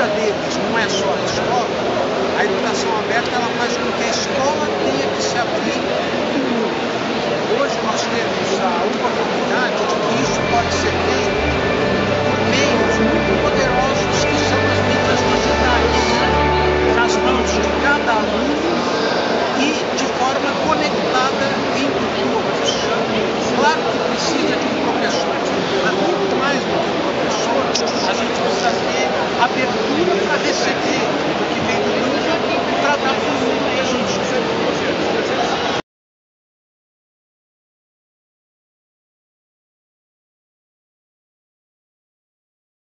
vida deles não é só a escola, a educação aberta ela faz com que a escola tenha que se abrir para o mundo. Hoje nós temos a oportunidade de que isso pode ser feito por meios muito poderosos que são as mídias digitais, nas mãos de cada aluno e de forma conectada entre todos. Claro que precisa de um professor, mas muito mais do que um professor, a gente precisa ter abertura para receber